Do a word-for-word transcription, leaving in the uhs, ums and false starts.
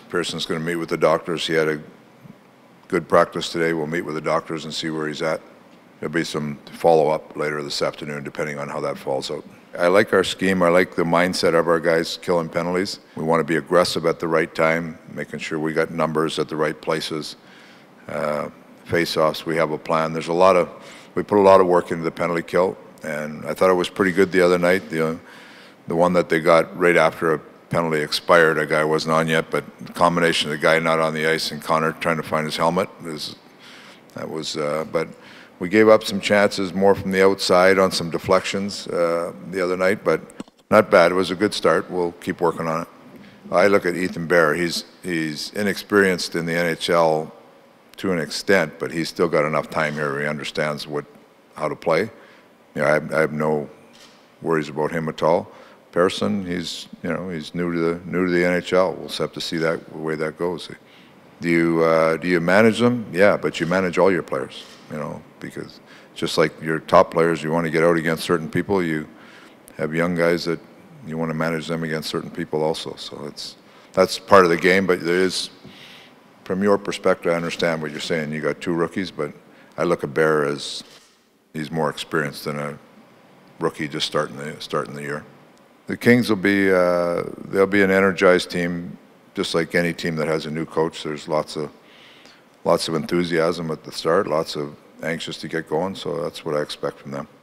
Pearson's going to meet with the doctors. He had a good practice today. We'll meet with the doctors and see where he's at. There'll be some follow-up later this afternoon, depending on how that falls out. I like our scheme. I like the mindset of our guys killing penalties. We want to be aggressive at the right time, making sure we got numbers at the right places. Uh, face-offs, we have a plan. There's a lot of, we put a lot of work into the penalty kill, and I thought it was pretty good the other night. The, uh, the one that they got right after a penalty expired, a guy wasn't on yet, but the combination of the guy not on the ice and Connor trying to find his helmet, is, that was, uh, but we gave up some chances more from the outside on some deflections uh, the other night, but not bad. It was a good start. We'll keep working on it. I look at Ethan Bear. He's, he's inexperienced in the N H L to an extent, but he's still got enough time here where he understands what, how to play. You know, I have, I have no worries about him at all. Pearson, he's, you know, he's new to the new to the N H L. We'll just have to see that the way that goes. Do you uh, do you manage them? Yeah, but you manage all your players. You know, because just like your top players, you want to get out against certain people. You have young guys that you want to manage them against certain people also. So it's that's part of the game. But there is, from your perspective, I understand what you're saying. You got two rookies, but I look at Bear as he's more experienced than a rookie just starting the starting the year. The Kings will be uh, they'll be an energized team, just like any team that has a new coach. There's lots of lots of enthusiasm at the start, lots of anxious to get going. So that's what I expect from them.